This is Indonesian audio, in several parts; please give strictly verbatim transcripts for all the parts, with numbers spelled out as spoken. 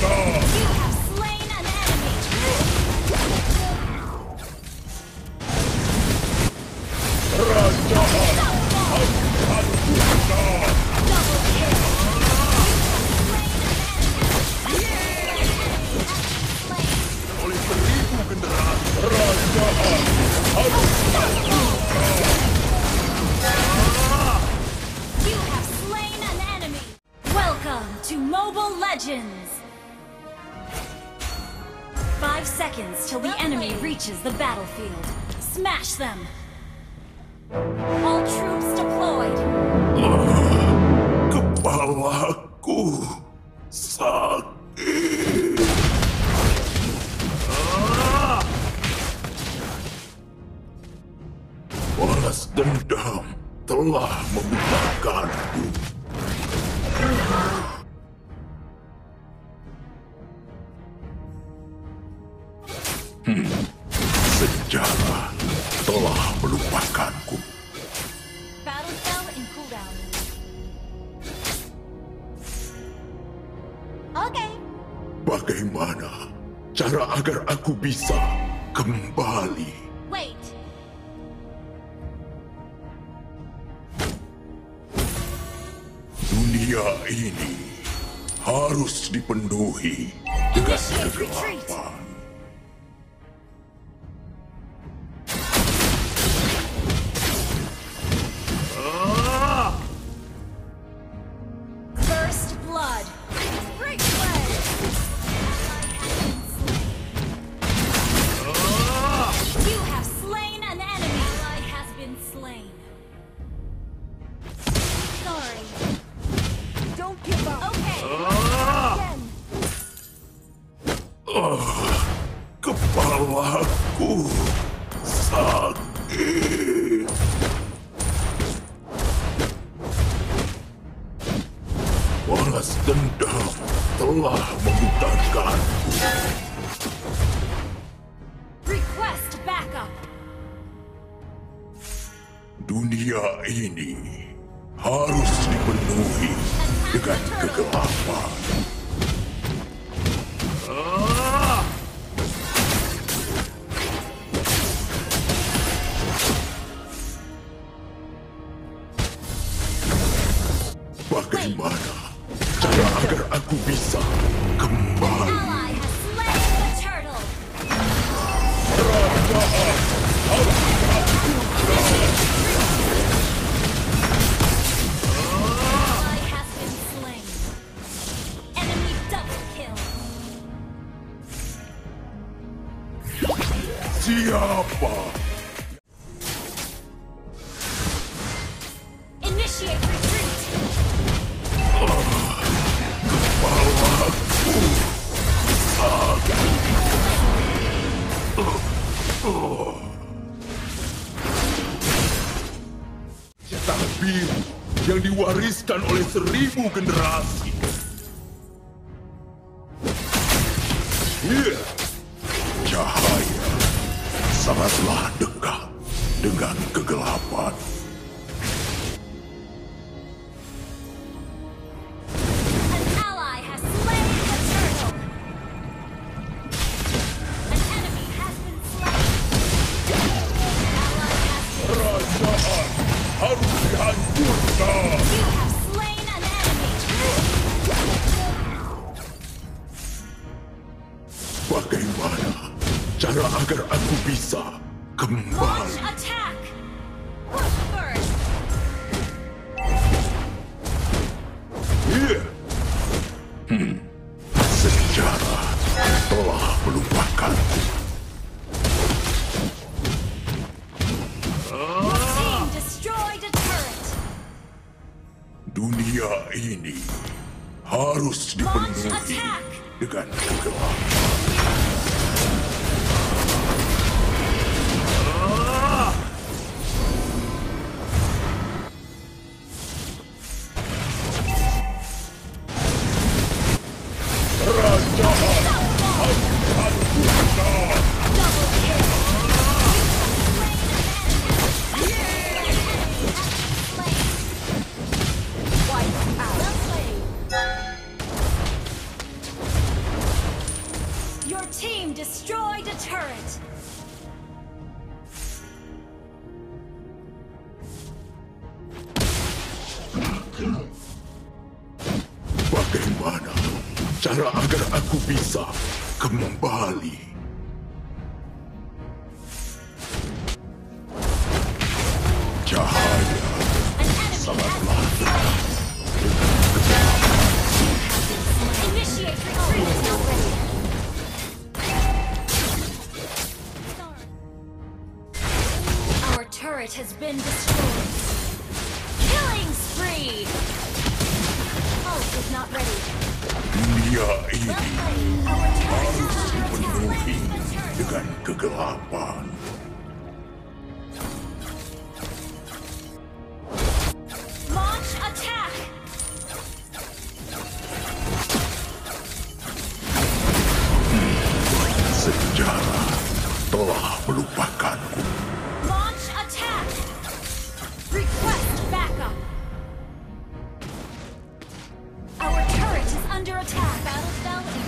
have slain an enemy. Double kill. Oleh seribu generasi. You have slain an enemy. Welcome to Mobile Legends. Five seconds till the enemy reaches the battlefield. Smash them. All troops deployed. Kepalaku sakit. Balas dendam telah membutakanku. Hmm, sejarah telah melupakanku. Battle cell in cooldown. Okay. Bagaimana cara agar aku bisa kembali? Wait. Dunia ini harus dipenuhi dengan kegelapan. First blood. Break leg. You have slain an enemy. Ally has been slain. Sorry. Don't give up. Okay. Again. Kepalaku sakit. Balas dendam telah membutakanku. Request backup. Dunia ini harus dipenuhi dengan kegelapan. Bagaimana cara agar aku bisa kembali? Ally has slain the turtle. Ally has been slain. Enemy double kill. Siapa? Initiate retreat. Cetak biru yang diwariskan oleh seribu generasi. Iya, cahaya sangatlah dekat dengan kegelapan. An ally has slain the turtle. An enemy has been slain. Ally has been Kerajaan harus dihancurkan. You have slain an enemy. Bagaimana cara agar aku bisa Launch kembali? attack. Push first. Iya. Hmm. Sejarah telah melupakanku. Your team destroyed a turret. Dunia ini harus Launch dipenuhi attack. dengan kegelapan. Double kill. Wipe out. turret! Bagaimana cara agar aku bisa kembali? Cahaya sangatlah dekat. Initiate retreat is not ready. Our turret has been destroyed. Killing spree! Ult is not ready. Dunia ini Our turret harus is under dipenuhi attack. dengan kegelapan. Launch attack! Sejarah telah melupakanku. Launch attack! Request backup! Our turret is under attack. Battle spell in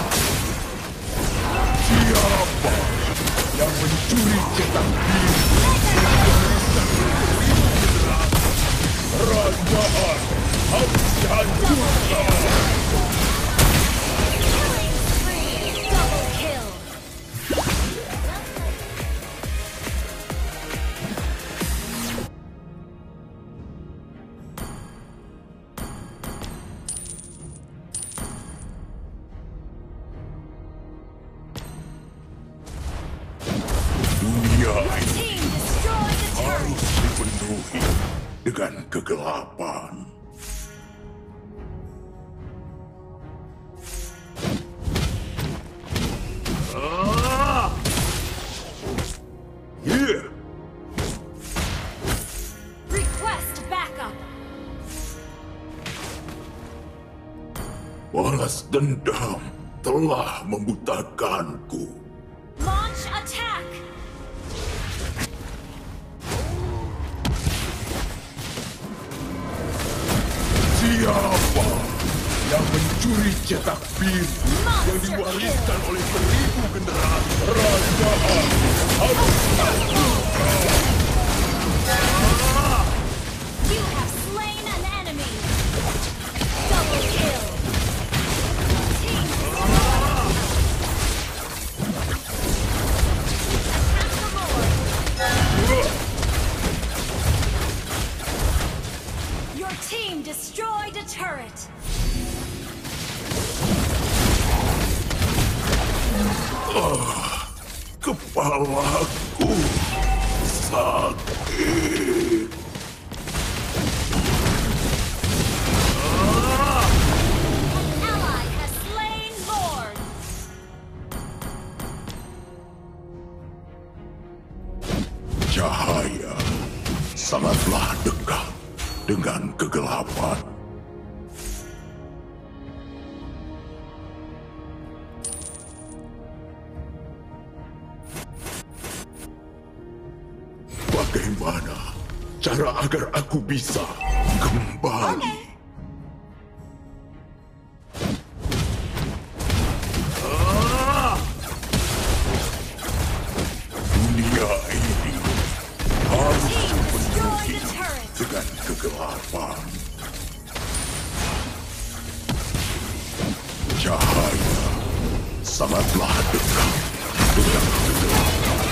Siapa yang mencuri cetak biru? Kerajaan harus dihancurkan. killing spree! Double kill! Dunia ini Team destroy the turret! harus dipenuhi dengan kegelapan. Ah! Yeah! Request backup! Balas dendam telah membutakanku. Launch attack! Siapa yang mencuri cetak biru yang Monster diwariskan kill! oleh seribu generasi? Kerajaan harus You have slain an enemy! Double kill! Team destroyed! Attack the Lord! Your team destroyed a turret! Kepalaku sakit. Ally has slain Lord! Cahaya sangatlah dekat dengan kegelapan. Bagaimana cara agar aku bisa kembali? Ah! Dunia ini harus Team destroyed dipenuhi a turret! dengan kegelapan. Cahaya sangatlah dekat dengan kegelapan.